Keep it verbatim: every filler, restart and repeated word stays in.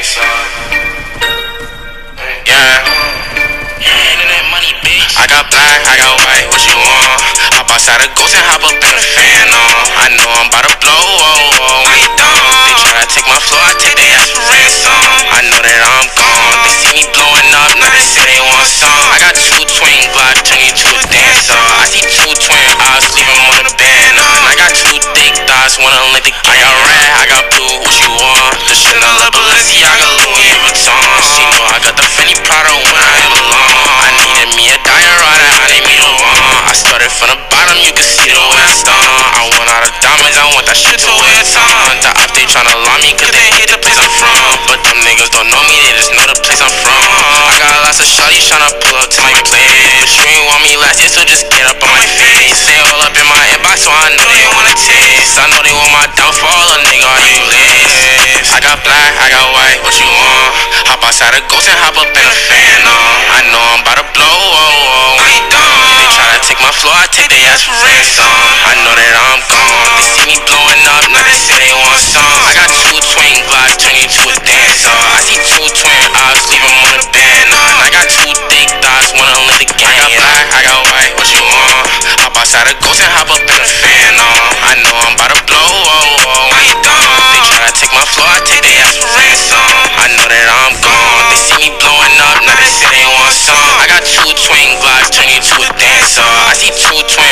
dancer. Yeah. I got black, I got white, what you want? Hop outside a ghost and hop up in the fan on. I know I'm about to blow, oh, oh, when you done. They try to take my floor, I take their ass for ransom. I know that I'm gone, they see me blowing up, now they say they want some. I got two twin Glocks, turn you to a dancer. I see two twin eyes, leave them on the band. I got two thick thighs, wanna lick the game. I got red, I got blue, what you want? The Chanel, Balenciaga, Louis Vuitton. She know I got the Fendi Prada when I belong. I needed me a diorama, I need me the one. I started from the bottom, you can see the way I stung. I want all the diamonds, I want that shit to wear a ton. The op, they tryna lie me, cause they hate the place I'm from. But them niggas don't know me, they just know the place I'm from. I got lots of shawties tryna pull up to my place. But you ain't want me last year, so just get up on my face. They all up in my inbox, so I know they wanna taste. I know they want my downfall, a nigga, are you lace? I got black, I got white, what you want? Hop outside a ghost and hop up in a fan on. I know I'm about to blow, oh, oh, when you done. They tryna take my floor, I take their ass for ransom. I know that I'm gone, they see me blowing up, now they say they want some. I got two twin Glocks, turn you to a dancer. I see two twin eyes, leave them on the band. I got two thick thighs, wanna lick the game. I got black, I got white, what you want? Hop outside a ghost and hop up in a fan on. I know I'm about to blow, oh, oh, when you done. They tryna take my floor, I take their ass for ransom. I know that I'm gone, they see me blowing up, now they say they want some. I got two twin Glocks, turn you to a dancer. I see two twin